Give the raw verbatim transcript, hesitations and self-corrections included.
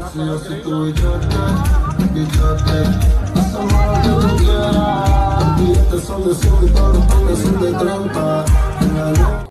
Si yo soy tu bichote, bichote. Hacemos lo que tú quieras. Los billetes son de cien y todos los panes son de treinta.